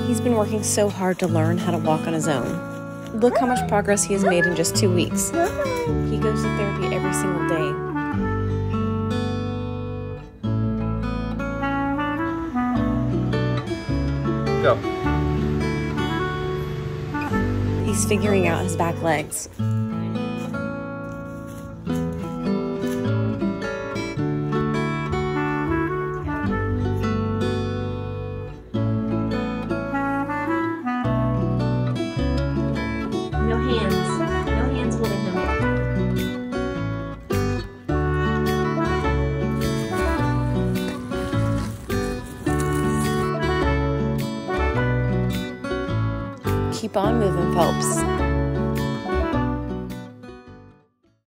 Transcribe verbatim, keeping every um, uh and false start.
He's been working so hard to learn how to walk on his own. Look how much progress he has made in just two weeks. He goes to therapy every single day. Go. He's figuring out his back legs. No hands. No hands holding him. Keep on moving, Phelps.